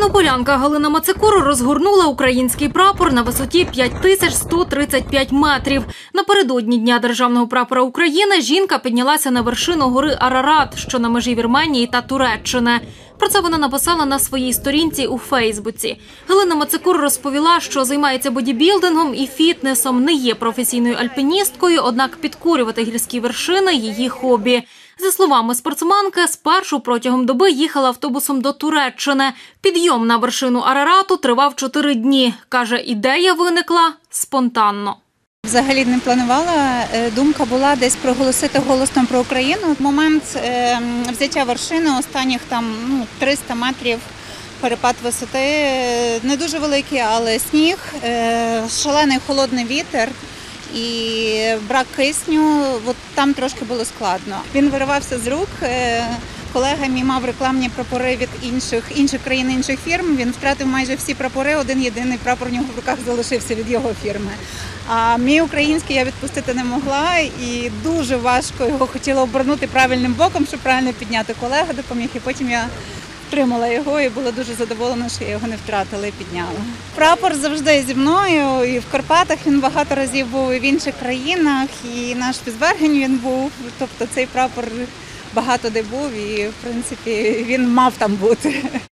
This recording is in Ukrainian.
Тернополянка Галина Мацикур розгорнула український прапор на висоті 5135 метрів. Напередодні Дня державного прапора України жінка піднялася на вершину гори Арарат, що на межі Вірменії та Туреччини. Про це вона написала на своїй сторінці у Фейсбуці. Галина Мацикур розповіла, що займається бодібілдингом і фітнесом, не є професійною альпіністкою, однак підкорювати гірські вершини – її хобі. За словами спортсменки, спершу протягом доби їхала автобусом до Туреччини. Підйом на вершину Арарату тривав 4 дні. Каже, ідея виникла спонтанно. Взагалі не планувала, думка була десь проголосити голосно про Україну. Момент взяття вершини, останніх 300 метрів перепад висоти, не дуже великий, але сніг, шалений холодний вітер і брак кисню, там трошки було складно. Він виривався з рук. Колега мій мав рекламні прапори від інших країн, інших фірм. Він втратив майже всі прапори, один єдиний прапор у нього в руках залишився від його фірми. А мій український я відпустити не могла і дуже важко його хотіла обернути правильним боком, щоб правильно підняти. Колега допоміг, і потім я втримала його і була дуже задоволена, що я його не втратила і підняла. Прапор завжди зі мною, і в Карпатах він багато разів був, і в інших країнах, і на Шпіцбергені він був. Тобто цей прапор багато де був і, в принципі, він мав там бути.